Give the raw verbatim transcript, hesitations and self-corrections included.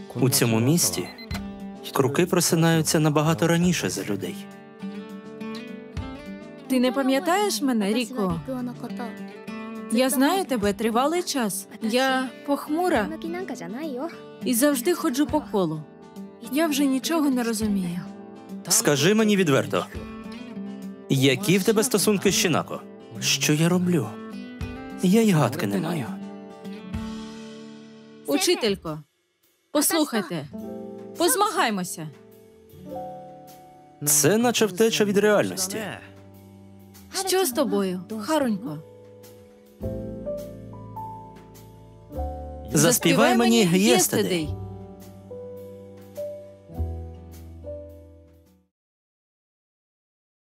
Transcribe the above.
У цьому місті круки просинаються набагато раніше за людей. Ти не пам'ятаєш мене, Ріко? Я знаю тебе тривалий час. Я похмура і завжди ходжу по колу. Я вже нічого не розумію. Скажи мені відверто, які в тебе стосунки з Шинако? Що я роблю? Я й гадки не маю. Учителько, послухайте, позмагаймося. Це наче втеча від реальності. Що з тобою, Харунько? Заспівай мені «Yesterday».